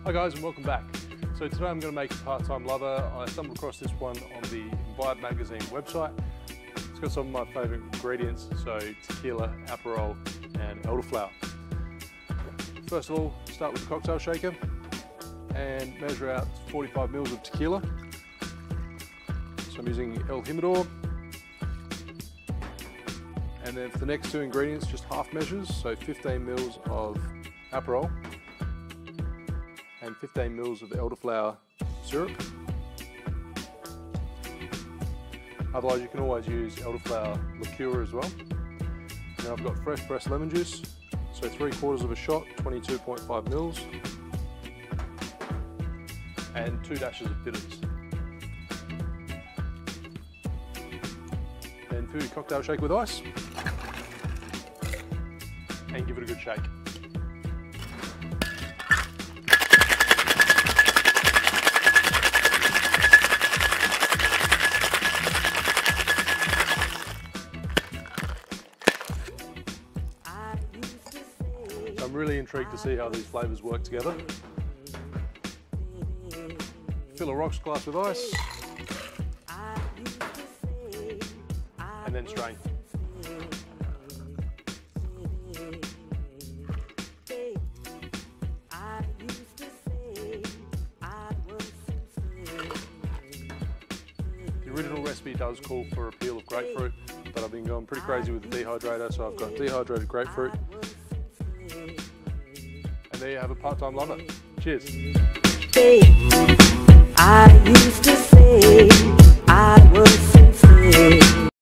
Hi guys, and welcome back. So today I'm going to make a part-time lover. I stumbled across this one on the Imbibe magazine website. It's got some of my favourite ingredients, so tequila, Aperol and elderflower. First of all, start with the cocktail shaker and measure out 45 ml of tequila. So I'm using El Jimador. And then for the next two ingredients, just half measures, so 15 ml of Aperol and 15 ml of elderflower syrup. Otherwise you can always use elderflower liqueur as well. Now I've got fresh pressed lemon juice, so 3/4 of a shot, 22.5 ml, and 2 dashes of bitters. Then fill your cocktail shaker with ice and give it a good shake. So I'm really intrigued to see how these flavours work together. Fill a rocks glass with ice and then strain. The original recipe does call for a peel of grapefruit, but I've been going pretty crazy with the dehydrator, so I've got dehydrated grapefruit. And there you have a part-time lover. Cheers. I used to say